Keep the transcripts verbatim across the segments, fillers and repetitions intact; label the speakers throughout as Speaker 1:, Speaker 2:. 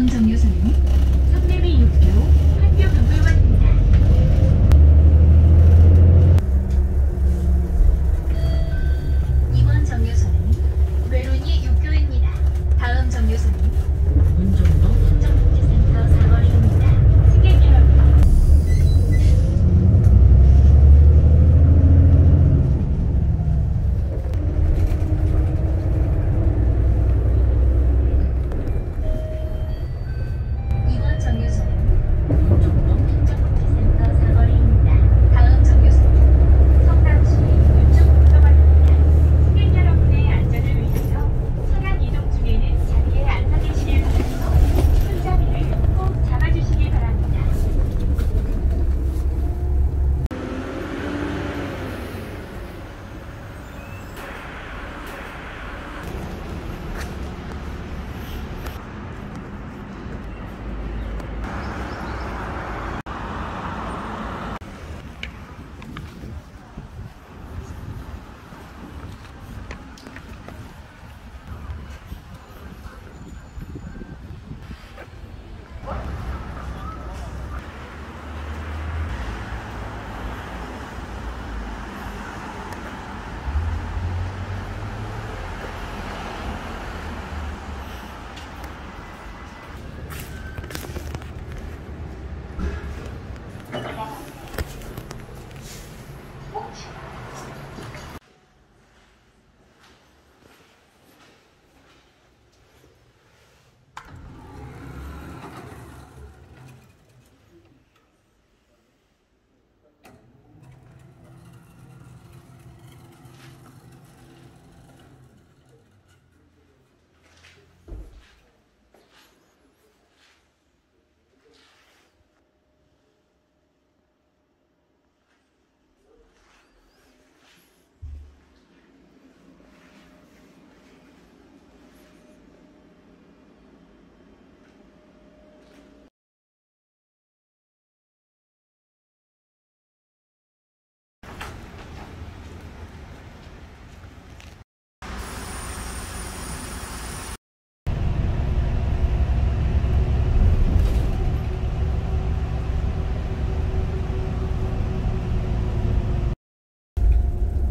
Speaker 1: 다음 정류소는 성내리 육교 한교경굴관입니다. 이번 정류소는 외로니 육교입니다. 다음 정류소는 문종로 행정복지센터 사거리입니다. 승객 여러분. 이번 정류소는 문종로 행정복지센터 사거리입니다. 다음 정류소는 성남시 울중국도관입니다. 승객 여러분의 안전을 위해서 차량 이동 중에는 자리에 앉아 계시길 바라며 손잡이를 꼭 잡아주시기 바랍니다.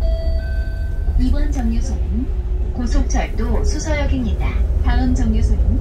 Speaker 1: 이번 정류소는 고속철도 수서역입니다. 다음 정류소는